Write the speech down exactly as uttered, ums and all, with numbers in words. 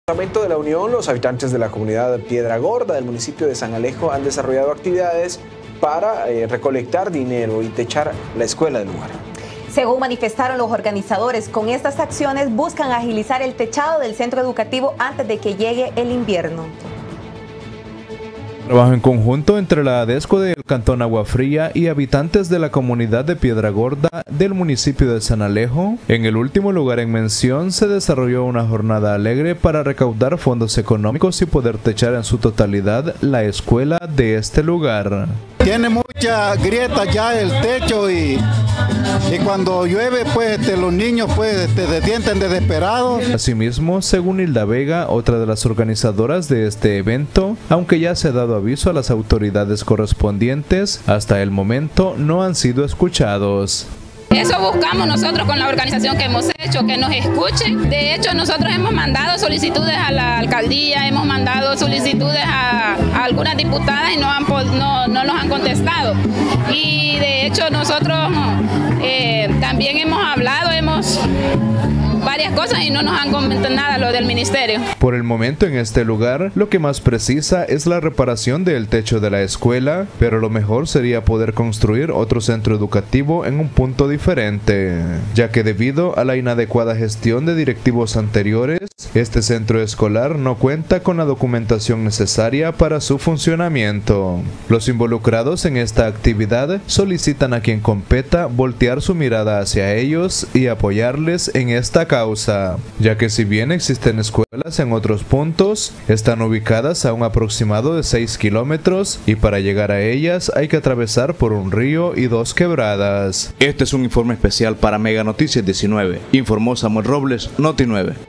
En el Departamento de la Unión, los habitantes de la comunidad de Piedra Gorda del municipio de San Alejo han desarrollado actividades para eh, recolectar dinero y techar la escuela del lugar. Según manifestaron los organizadores, con estas acciones buscan agilizar el techado del centro educativo antes de que llegue el invierno. Trabajo en conjunto entre la ADESCO del Cantón Agua Fría y habitantes de la comunidad de Piedra Gorda del municipio de San Alejo. En el último lugar en mención se desarrolló una jornada alegre para recaudar fondos económicos y poder techar en su totalidad la escuela de este lugar. Tiene muchas grietas ya el techo y, y cuando llueve pues este, los niños pues este, se sienten desesperados. Asimismo, según Hilda Vega, otra de las organizadoras de este evento, aunque ya se ha dado aviso a las autoridades correspondientes, hasta el momento no han sido escuchados. Eso buscamos nosotros con la organización que hemos hecho, que nos escuchen. De hecho, nosotros hemos mandado solicitudes a la alcaldía, hemos mandado solicitudes a, a algunas diputadas y no, han, no, no nos han contestado. Y de hecho, nosotros eh, también hemos hablado, hemos varias cosas y no nos han comentado nada lo del ministerio. Por el momento en este lugar, lo que más precisa es la reparación del techo de la escuela, pero lo mejor sería poder construir otro centro educativo en un punto diferente, ya que debido a la inadecuada gestión de directivos anteriores, este centro escolar no cuenta con la documentación necesaria para su funcionamiento. Los involucrados en esta actividad solicitan a quien competa voltear su mirada hacia ellos y apoyarles en esta causa, ya que si bien existen escuelas en otros puntos, están ubicadas a un aproximado de seis kilómetros y para llegar a ellas hay que atravesar por un río y dos quebradas. Este es un informe especial para Mega Noticias diecinueve, informó Samuel Robles, Noti nueve.